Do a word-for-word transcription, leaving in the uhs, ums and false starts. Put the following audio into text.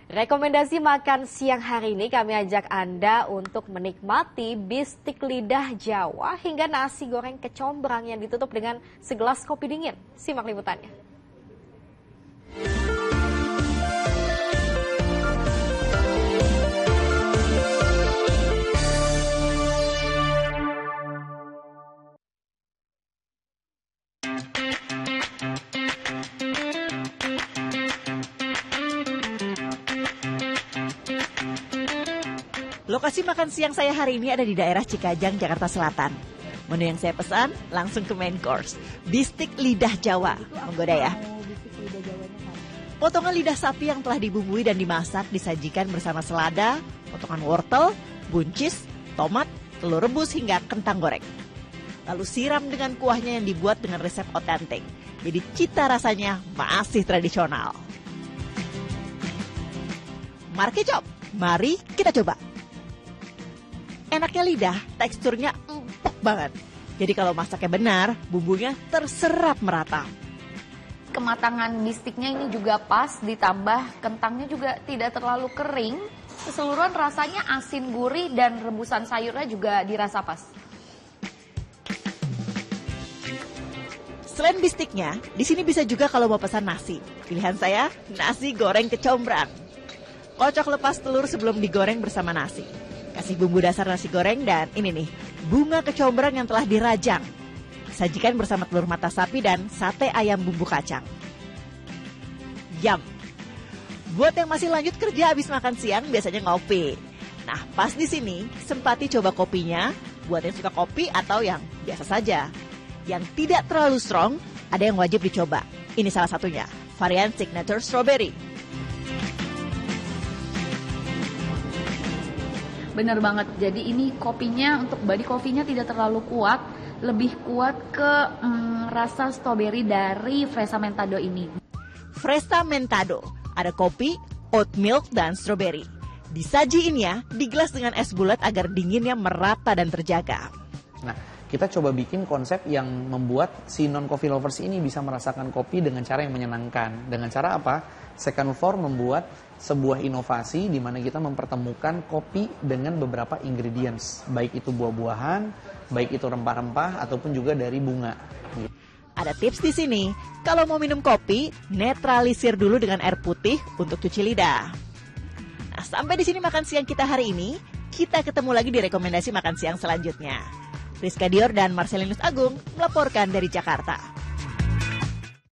Rekomendasi makan siang hari ini kami ajak Anda untuk menikmati bistik lidah Jawa hingga nasi goreng kecombrang yang ditutup dengan segelas kopi dingin. Simak liputannya. Lokasi makan siang saya hari ini ada di daerah Cikajang, Jakarta Selatan. Menu yang saya pesan langsung ke main course, bistik lidah Jawa. Menggoda ya. Potongan lidah sapi yang telah dibumbui dan dimasak disajikan bersama selada, potongan wortel, buncis, tomat, telur rebus hingga kentang goreng. Lalu siram dengan kuahnya yang dibuat dengan resep otentik. Jadi cita rasanya masih tradisional. Markicop, mari kita coba. Enaknya lidah, teksturnya empuk banget. Jadi kalau masaknya benar, bumbunya terserap merata. Kematangan bistiknya ini juga pas, ditambah kentangnya juga tidak terlalu kering. Keseluruhan rasanya asin gurih dan rebusan sayurnya juga dirasa pas. Selain bistiknya, di sini bisa juga kalau mau pesan nasi. Pilihan saya, nasi goreng kecombrang. Kocok lepas telur sebelum digoreng bersama nasi. Kasih bumbu dasar nasi goreng dan ini nih, bunga kecombrang yang telah dirajang. Sajikan bersama telur mata sapi dan sate ayam bumbu kacang. Yum! Buat yang masih lanjut kerja habis makan siang biasanya ngopi. Nah, pas di sini sempati coba kopinya buat yang suka kopi atau yang biasa saja. Yang tidak terlalu strong, ada yang wajib dicoba. Ini salah satunya, varian Signature Strawberry. Bener banget, jadi ini kopinya untuk body kopinya tidak terlalu kuat, lebih kuat ke mm, rasa stroberi dari Fresa Mentado ini. Fresa Mentado, ada kopi, oat milk, dan stroberi. Disajiin ya, di gelas dengan es bulat agar dinginnya merata dan terjaga. Nah, kita coba bikin konsep yang membuat si non-coffee lovers ini bisa merasakan kopi dengan cara yang menyenangkan. Dengan cara apa? Second Floor membuat sebuah inovasi di mana kita mempertemukan kopi dengan beberapa ingredients. Baik itu buah-buahan, baik itu rempah-rempah, ataupun juga dari bunga. Ada tips di sini, kalau mau minum kopi, netralisir dulu dengan air putih untuk cuci lidah. Nah, sampai di sini makan siang kita hari ini. Kita ketemu lagi di rekomendasi makan siang selanjutnya. Rizka Dior dan Marcelinus Agung melaporkan dari Jakarta.